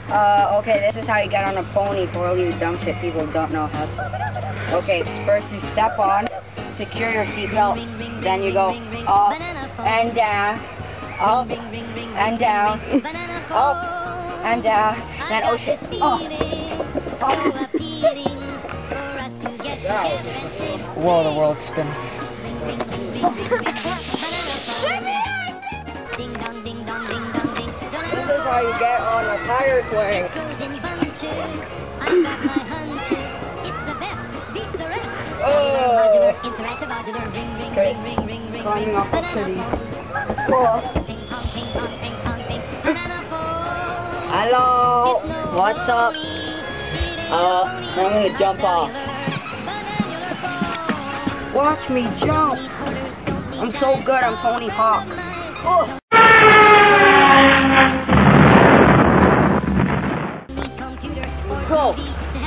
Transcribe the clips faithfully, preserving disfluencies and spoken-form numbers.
Uh, okay, this is how you get on a pony for all you dumb shit people who don't know how to. Okay, first you step on, secure your seatbelt, then you go up and down, up and down, up and down, then oh shit, oh. Oh. Whoa, the world's spinning. This is how you get on a tire swing. Oh. Okay, climbing up a city. Cool. Hello, what's up? Uh, I'm gonna jump off. Watch me jump. I'm so good, I'm Tony Hawk. Oh. Cool.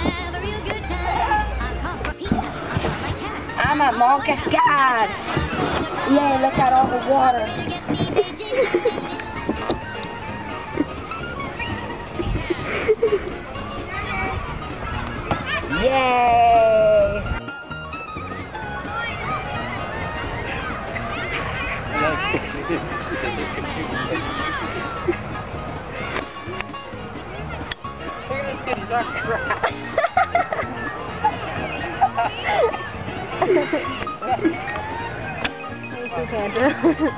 I'm at Mount Cascade. Yeah, look at all the water. Yay! You can't do it.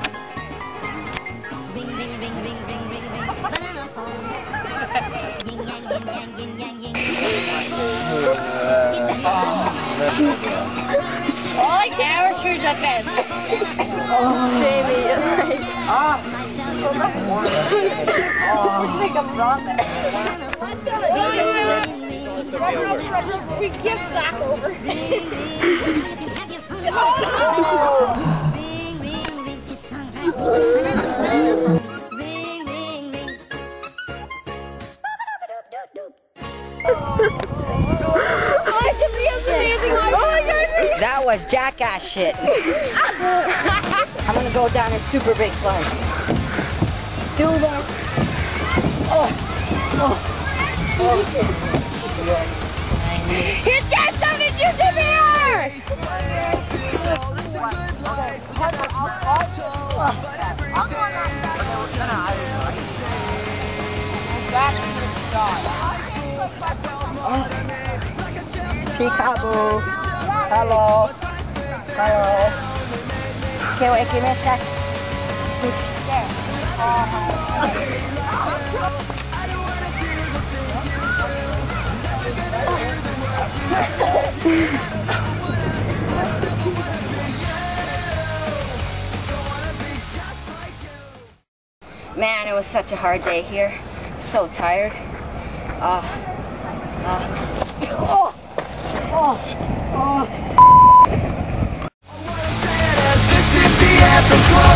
Ring, ring, ring, ring, ring, ring, ring. Banana phone. Yin yang, yin yang, yin yang, yin yang. Oh, characters are best. Oh, baby. Oh, so much more. Oh, I think I'm wrong there. We give Zach over. Oh! That was jackass shit. I'm gonna go down a super big slide. Do that. Oh, oh, oh. Hit that something you to me earth! Peekaboo. Hello. Hello. Okay, wait, give me a sec. There. Man, it was such a hard day here. So tired. Uh, uh, oh, oh, oh. This is the anthem.